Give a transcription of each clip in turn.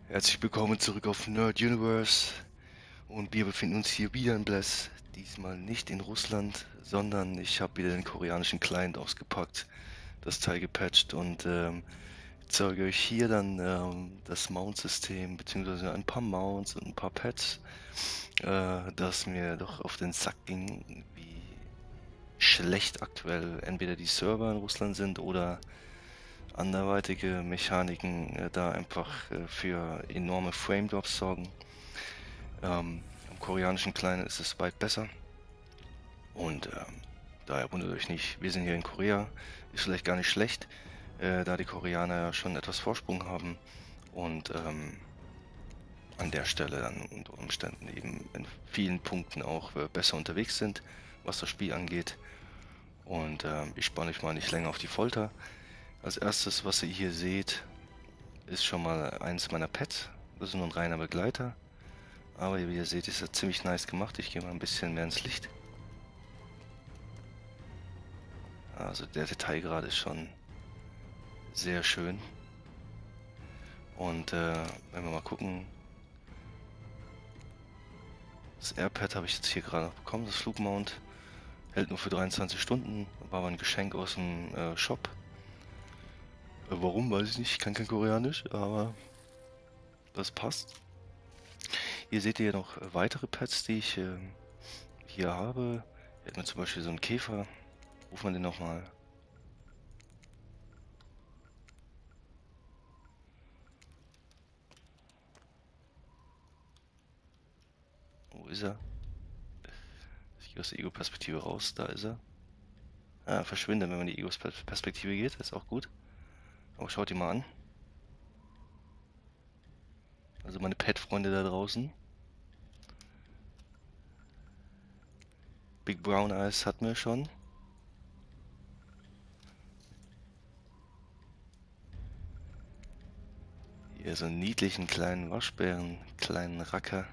Herzlich willkommen zurück auf Nerd Universe und wir befinden uns hier wieder in Bless. Diesmal nicht in Russland, sondern ich habe wieder den koreanischen Client ausgepackt, das Teil gepatcht und zeige euch hier dann das Mount-System beziehungsweise ein paar Mounts und ein paar Pads, das mir doch auf den Sack ging, wie schlecht aktuell entweder die Server in Russland sind oder anderweitige Mechaniken da einfach für enorme Frame Drops sorgen. Am koreanischen Client ist es weit besser und daher wundert euch nicht, wir sind hier in Korea, ist vielleicht gar nicht schlecht, da die Koreaner ja schon etwas Vorsprung haben und an der Stelle dann unter Umständen eben in vielen Punkten auch besser unterwegs sind, was das Spiel angeht. Und ich spanne euch mal nicht länger auf die Folter. Als erstes, was ihr hier seht, ist schon mal eins meiner Pets. Das ist nur ein reiner Begleiter. Aber wie ihr seht, ist er ziemlich nice gemacht. Ich gehe mal ein bisschen mehr ins Licht. Also der Detailgrad ist schon sehr schön. Und wenn wir mal gucken. Das Airpad habe ich jetzt hier gerade noch bekommen, das Flugmount. Hält nur für 23 Stunden. War aber ein Geschenk aus dem Shop. Warum, weiß ich nicht. Ich kann kein Koreanisch, aber das passt. Hier seht ihr noch weitere Pads, die ich hier habe. Hier hat man zum Beispiel so einen Käfer. Rufen wir den nochmal. Wo ist er? Ich gehe aus der Ego-Perspektive raus. Da ist er. Ah, verschwindet, wenn man in die Ego-Perspektive geht. Ist auch gut. Aber schaut ihn mal an. Also meine Pet-Freunde da draußen. Big Brown Eyes hatten wir schon. Hier so einen niedlichen kleinen Waschbären, kleinen Racker.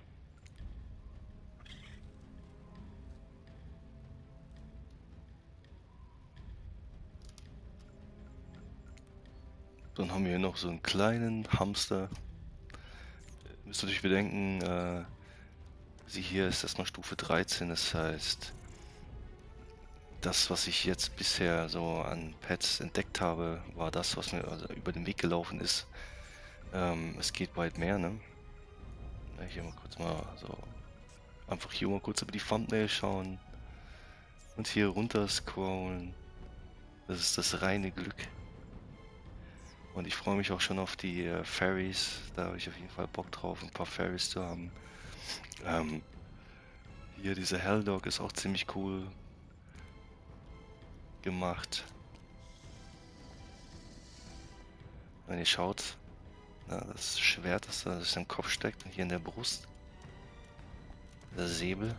Dann haben wir hier noch so einen kleinen Hamster. Müsst ihr natürlich bedenken, sie hier ist erstmal Stufe 13, das heißt, das, was ich jetzt bisher so an Pets entdeckt habe, war das, was mir also über den Weg gelaufen ist. Es geht weit mehr, ne? Hier mal kurz mal so, einfach hier mal kurz über die Thumbnail schauen und hier runter scrollen. Das ist das reine Glück. Und ich freue mich auch schon auf die Fairies. Da habe ich auf jeden Fall Bock drauf, ein paar Fairies zu haben. Hier dieser Helldog ist auch ziemlich cool gemacht. Wenn ihr schaut, na, das Schwert, das da sich im Kopf steckt und hier in der Brust. Der Säbel.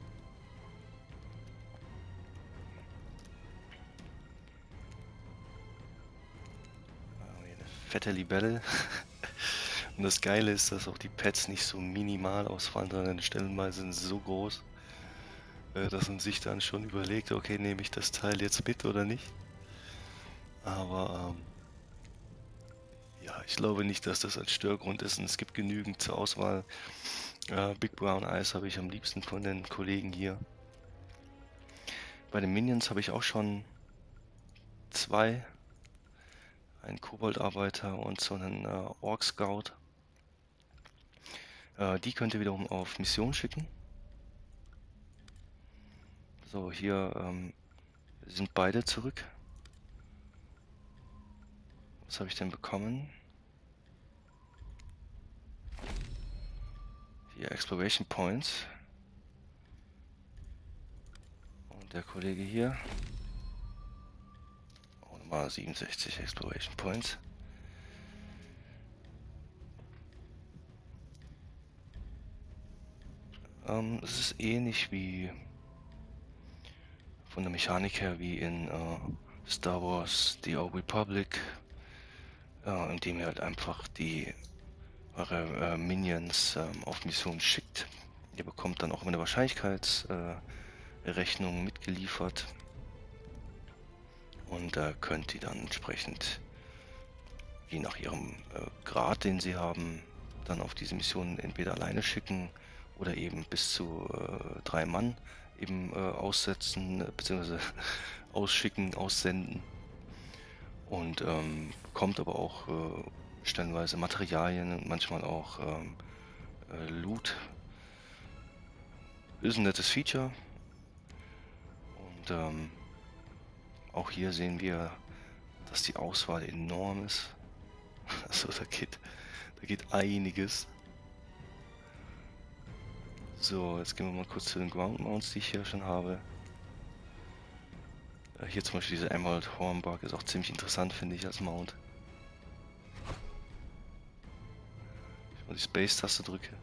Hier eine fette Libelle. Und das Geile ist, dass auch die Pets nicht so minimal ausfallen, sondern stellenweise sind so groß, dass man sich dann schon überlegt, okay, nehme ich das Teil jetzt mit oder nicht. Aber ja, ich glaube nicht, dass das ein Störgrund ist und es gibt genügend zur Auswahl. Big Brown Eyes habe ich am liebsten von den Kollegen hier. Bei den Minions habe ich auch schon zwei. Einen Koboldarbeiter und so einen Orc Scout. Die könnt ihr wiederum auf Mission schicken. So, hier sind beide zurück. Was habe ich denn bekommen? Hier Exploration Points. Und der Kollege hier. Oh, nochmal 67 Exploration Points. Es ist ähnlich wie von der Mechanik her wie in Star Wars The Old Republic, indem ihr halt einfach eure Minions auf Mission schickt. Ihr bekommt dann auch immer eine Wahrscheinlichkeitsrechnung mitgeliefert und könnt die dann entsprechend, je nach ihrem Grad, den sie haben, dann auf diese Mission entweder alleine schicken oder eben bis zu 3 Mann eben aussetzen, beziehungsweise ausschicken, aussenden. Und bekommt aber auch stellenweise Materialien und manchmal auch Loot. Ist ein nettes Feature. Und auch hier sehen wir, dass die Auswahl enorm ist. Also da geht einiges. So, jetzt gehen wir mal kurz zu den Ground Mounts, die ich hier schon habe. Hier zum Beispiel dieser Emerald Hornbark ist auch ziemlich interessant, finde ich, als Mount. Wenn ich mal die Space-Taste drücke.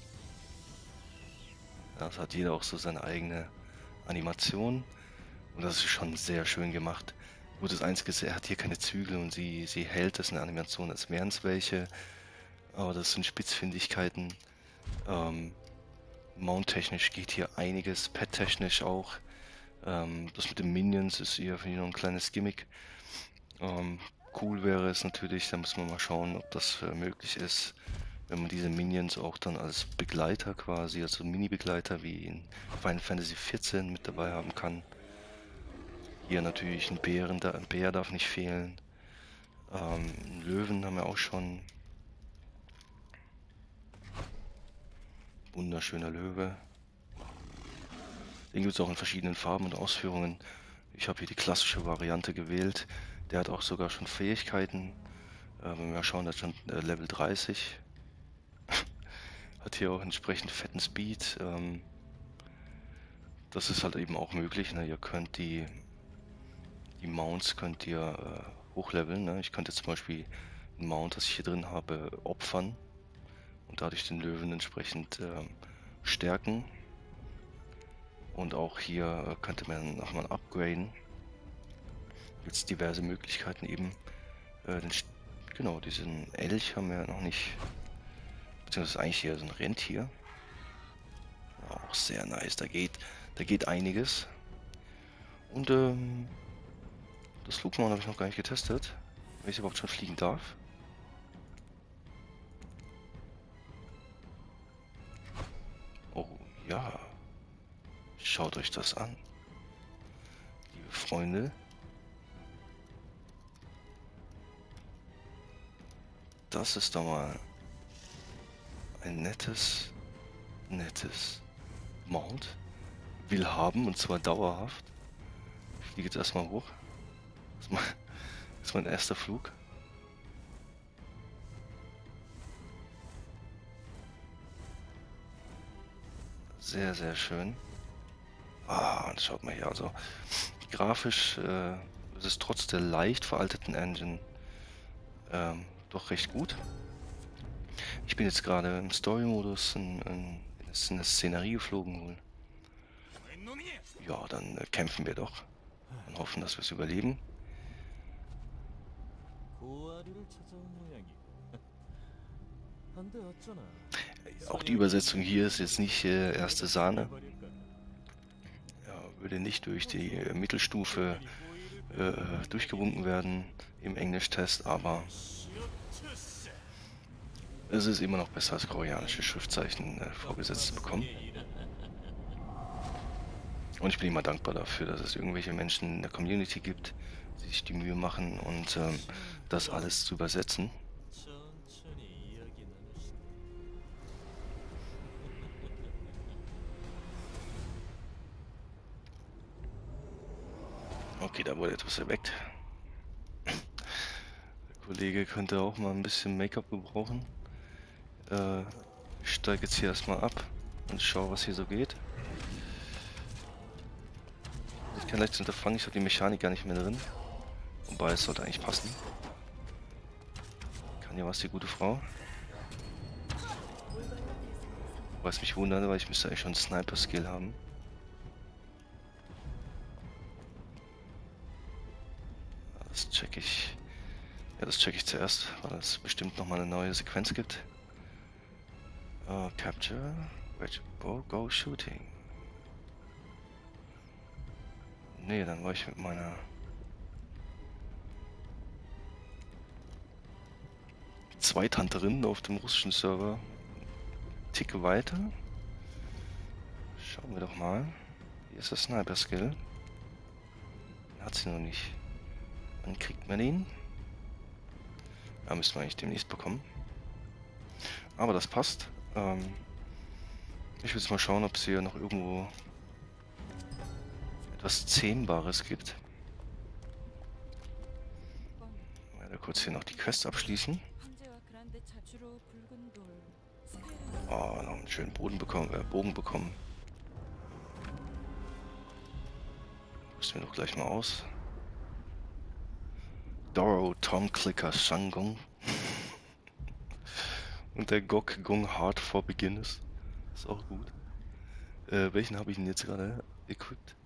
Das hat jeder auch so seine eigene Animation. Und das ist schon sehr schön gemacht. Gut, das Einzige ist, er hat hier keine Zügel und sie hält das in der Animation, als wären es welche. Aber das sind Spitzfindigkeiten. Mount-technisch geht hier einiges, pet-technisch auch. Das mit den Minions ist hier für ihn noch ein kleines Gimmick. Cool wäre es natürlich, da muss man mal schauen, ob das möglich ist, wenn man diese Minions auch dann als Begleiter quasi, also Mini-Begleiter wie in Final Fantasy XIV mit dabei haben kann. Hier natürlich ein Bär darf nicht fehlen. Einen Löwen haben wir auch schon. Wunderschöner Löwe. Den gibt es auch in verschiedenen Farben und Ausführungen. Ich habe hier die klassische Variante gewählt. Der hat auch sogar schon Fähigkeiten. Wenn wir mal schauen, das ist schon Level 30. Hat hier auch entsprechend fetten Speed. Das ist halt eben auch möglich. Ne? Ihr könnt die Mounts könnt ihr hochleveln. Ne? Ich könnte zum Beispiel ein Mount, das ich hier drin habe, opfern und dadurch den Löwen entsprechend stärken. Und auch hier könnte man nochmal upgraden. Gibt es diverse Möglichkeiten eben. Genau, diesen Elch haben wir noch nicht. Beziehungsweise eigentlich hier so ein Rentier. Ja, auch sehr nice. Da geht einiges. Und das Flugmount habe ich noch gar nicht getestet. Wenn ich überhaupt schon fliegen darf. Oh ja. Schaut euch das an. Liebe Freunde. Das ist doch mal ein nettes Mount. Will haben, und zwar dauerhaft. Ich fliege jetzt erstmal hoch. Das ist mein erster Flug. Sehr, sehr schön. Und schaut mal hier, also grafisch ist es trotz der leicht veralteten Engine doch recht gut. Ich bin jetzt gerade im Story-Modus in eine Szenerie geflogen wohl. Ja, dann kämpfen wir doch und hoffen, dass wir es überleben. Auch die Übersetzung hier ist jetzt nicht erste Sahne. Ja, würde nicht durch die Mittelstufe durchgewunken werden im Englisch-Test, aber es ist immer noch besser als koreanische Schriftzeichen vorgesetzt zu bekommen. Und ich bin immer dankbar dafür, dass es irgendwelche Menschen in der Community gibt, die sich die Mühe machen und das alles zu übersetzen. Okay, da wurde etwas erweckt. Der Kollege könnte auch mal ein bisschen Make-up gebrauchen. Ich steige jetzt hier erstmal ab und schaue, was hier so geht. Ich kann leicht unterfangen, ich habe die Mechanik gar nicht mehr drin. Wobei, es sollte eigentlich passen. Kann ja was, die gute Frau. Was mich wundert, weil ich müsste eigentlich schon einen Sniper-Skill haben. Das check ich. Ja, das check ich zuerst, weil es bestimmt nochmal eine neue Sequenz gibt. Capture, go shooting. Nee, dann war ich mit meiner Zweitanterin auf dem russischen Server. Tick weiter. Schauen wir doch mal. Hier ist der Sniper-Skill. Den hat sie noch nicht. Wann kriegt man den? Ja, müssen wir eigentlich demnächst bekommen. Aber das passt. Ich will jetzt mal schauen, ob es hier noch irgendwo etwas Zähmbares gibt. Mal kurz hier noch die Quest abschließen. Oh, noch einen schönen Bogen bekommen. Rüsten wir doch gleich mal aus. Doro Tom Clicker Shangong. Und der Gok Gung Hard for Beginners. Ist auch gut. Welchen habe ich denn jetzt gerade equipped?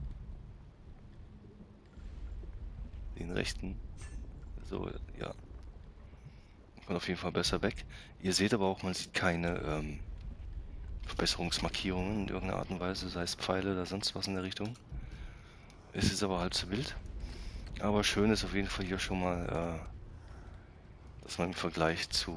Den rechten. So, ja. Kommt auf jeden Fall besser weg. Ihr seht aber auch, man sieht keine Verbesserungsmarkierungen in irgendeiner Art und Weise, sei es Pfeile oder sonst was in der Richtung. Es ist aber halb so wild. Aber schön ist auf jeden Fall hier schon mal, dass man im Vergleich zu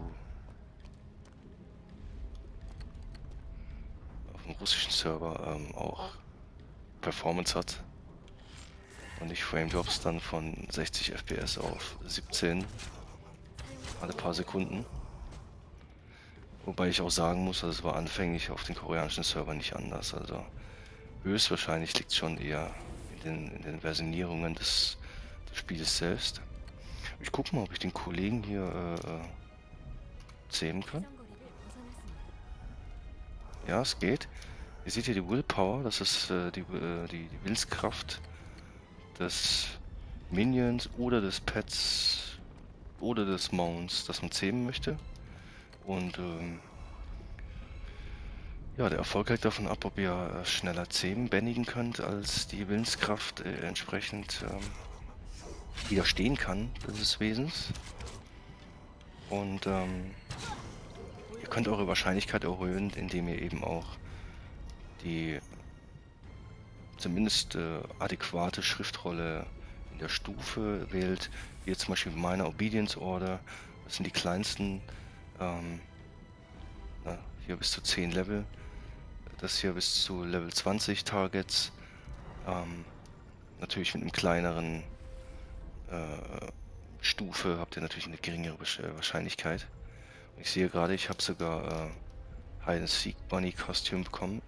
auf dem russischen Server auch Performance hat. Und nicht Frame Drops dann von 60 FPS auf 17 alle paar Sekunden. Wobei ich auch sagen muss, das war anfänglich auf den koreanischen Servern nicht anders. Also höchstwahrscheinlich liegt es schon eher in den Versionierungen des Spiels selbst. Ich gucke mal, ob ich den Kollegen hier zähmen kann. Ja, es geht. Ihr seht hier die Willpower, das ist die Willenskraft des Minions oder des Pets oder des Mounts, das man zähmen möchte. Und ja, der Erfolg hängt davon ab, ob ihr schneller zähmen bändigen könnt, als die Willenskraft entsprechend widerstehen kann des Wesens. Und ihr könnt eure Wahrscheinlichkeit erhöhen, indem ihr eben auch die zumindest adäquate Schriftrolle in der Stufe wählt, wie jetzt zum Beispiel Minor Obedience Order. Das sind die kleinsten, hier bis zu 10 Level, das hier bis zu Level 20 Targets, natürlich mit einem kleineren Stufe habt ihr natürlich eine geringere Wahrscheinlichkeit. Ich sehe gerade, ich habe sogar Hide and Seek Bunny Kostüm bekommen.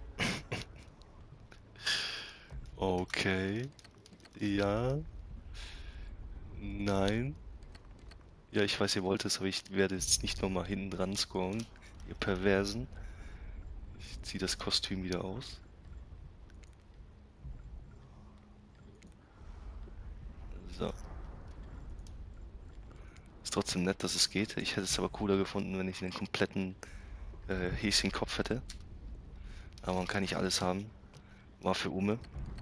Okay. Ja. Nein. Ja, ich weiß, ihr wollt es, aber ich werde jetzt nicht nochmal hinten dran scrollen. Ihr Perversen. Ich ziehe das Kostüm wieder aus. So. Ist trotzdem nett, dass es geht. Ich hätte es aber cooler gefunden, wenn ich einen kompletten Häschenkopf hätte. Aber man kann nicht alles haben. War für Ume.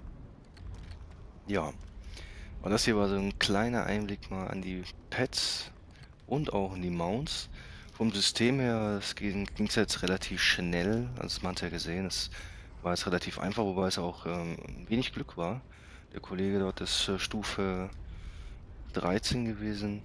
Ja. Und das hier war so ein kleiner Einblick mal an die Pets und auch in die Mounts. Vom System her ging es jetzt relativ schnell, also man hat ja gesehen, es war jetzt relativ einfach, wobei es auch wenig Glück war. Der Kollege dort ist Stufe 13 gewesen,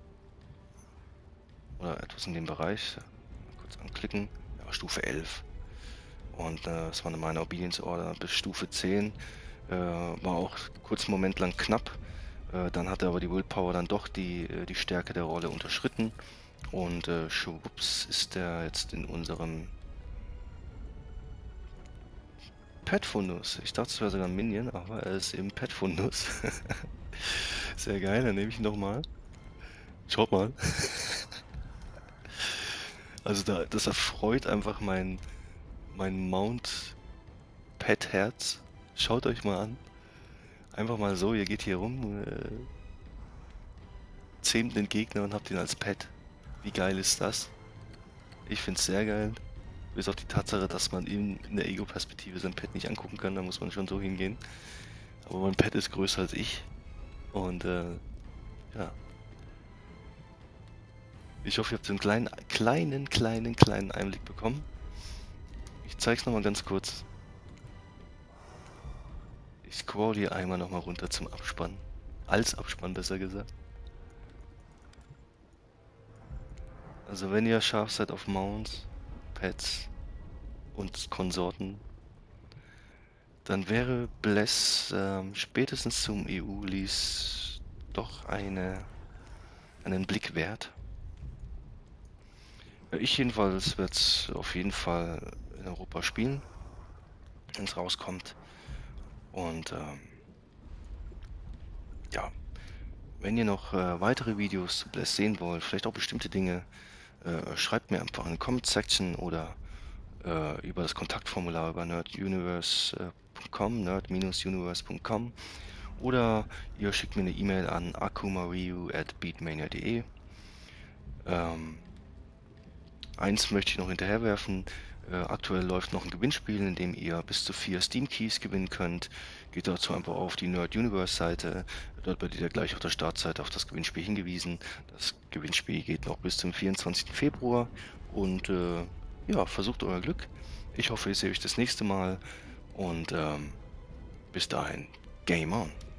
oder etwas in dem Bereich, mal kurz anklicken, ja, Stufe 11. Und das war eine Minor Obedience Order bis Stufe 10, war auch kurz einen Moment lang knapp. Dann hat er aber die Willpower dann doch die Stärke der Rolle unterschritten. Und schwupps ist er jetzt in unserem Pet-Fundus. Ich dachte, es wäre sogar ein Minion, aber er ist im Pet-Fundus. Sehr geil, dann nehme ich ihn nochmal. Schaut mal. Also das erfreut einfach mein Mount-Pet-Herz. Schaut euch mal an. Einfach mal so, ihr geht hier rum, zähmt den Gegner und habt ihn als Pet. Wie geil ist das? Ich find's sehr geil. Bis auf die Tatsache, dass man ihm in der Ego-Perspektive sein Pet nicht angucken kann, da muss man schon so hingehen. Aber mein Pet ist größer als ich. Und ja. Ich hoffe, ihr habt so einen kleinen Einblick bekommen. Ich zeig's nochmal ganz kurz. Ich scroll hier einmal nochmal runter zum Abspann. Als Abspann besser gesagt. Also wenn ihr scharf seid auf Mounts, Pets und Konsorten, dann wäre Bless spätestens zum EU-Release doch einen Blick wert. Ich jedenfalls werde es auf jeden Fall in Europa spielen, wenn es rauskommt. Und ja, wenn ihr noch weitere Videos zu Bless sehen wollt, vielleicht auch bestimmte Dinge, schreibt mir einfach in die Comment-Section oder über das Kontaktformular über nerduniverse.com, nerd-universe.com, oder ihr schickt mir eine E-Mail an akumariu@beatmania.de. Eins möchte ich noch hinterherwerfen. Aktuell läuft noch ein Gewinnspiel, in dem ihr bis zu 4 Steam Keys gewinnen könnt. Geht dazu einfach auf die Nerd Universe Seite. Dort werdet ihr gleich auf der Startseite auf das Gewinnspiel hingewiesen. Das Gewinnspiel geht noch bis zum 24. Februar. Und ja, versucht euer Glück. Ich hoffe, ich sehe euch das nächste Mal. Und bis dahin, Game on!